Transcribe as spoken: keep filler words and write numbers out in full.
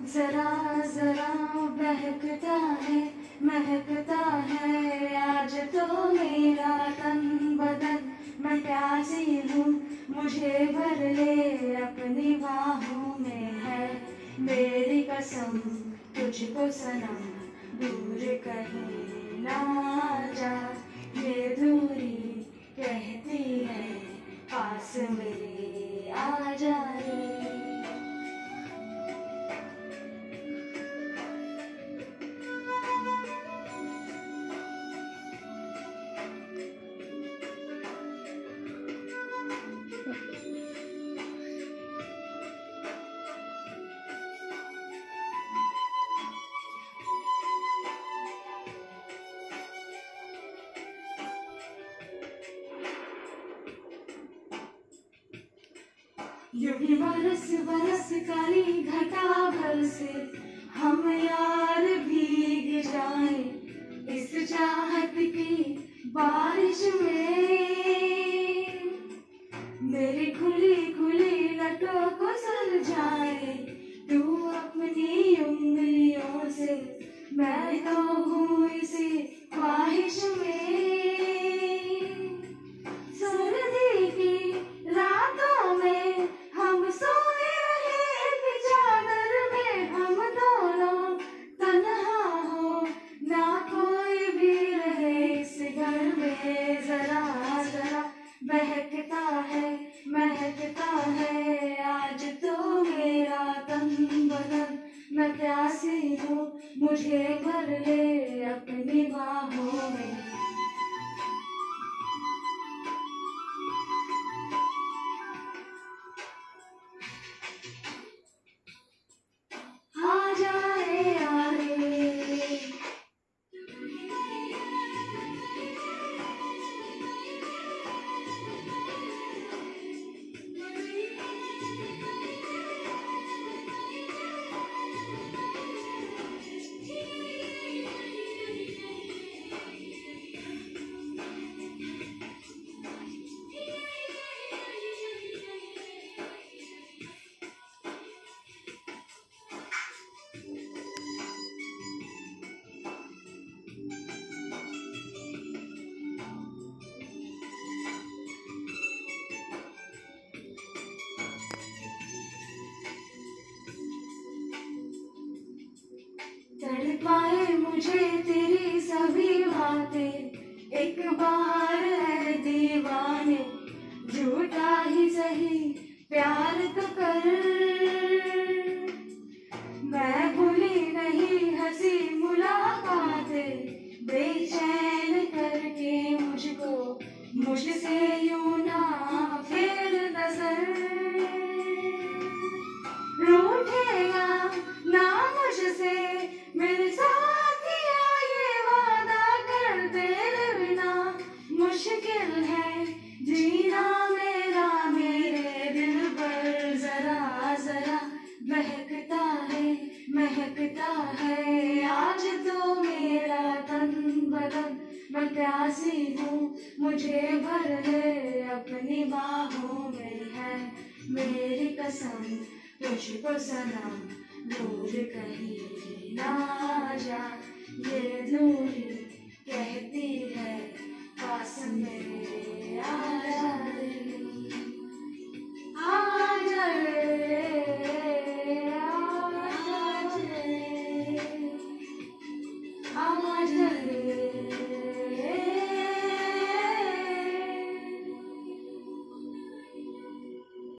जरा जरा बहकता है महकता है आज तो मेरा तन बदन। मैं प्यासी हूँ मुझे भर ले अपनी बाहों में है मेरी कसम तुझको सनम दूर कहीं ना जा। ये दूरी कहती है पास मेरे आ जा रे। यूं ही बरस बरस काली घटा भर से हम यार भीग जाए इस चाहत की बारिश में। मेरी खुली खुली लटों को सुलझाए तू अपनी उंगलियों से। मैं तो हूँ इसी ख्वाहिश में। सर्दी की रातों में हम सोए रहे एक चादर में। हम दोनों तन्हा हो ना कोई भी रहे इस घर में। जरा जरा बहकता है महकता है आज तो मेरा तन बदन। मैं प्यासी हूँ मुझे भर ले अपनी बाहों में। आ जाए आ रे तड़पाए मुझे तेरी सभी बातें एक बार है दीवाने। झूठा ही सही प्यार तो कर। मैं भूली नहीं हंसी मुलाकातें बेचैन करके मुझको मुझसे यूं ना फेर नजर। रूठेगा ना मुझसे मेरे साथिया ये वादा कर तेरे बिना मुश्किल है जीना मेरा मेरे दिल पर। जरा जरा बहकता है महकता है आज तो मेरा तन बदन। मैं प्यासी हूँ मुझे भर ले अपनी बाहों में है मेरी कसम तुझको सनम दूर कहीं ना जा। ये दूरी कहती है पास मेरे आ जा रे।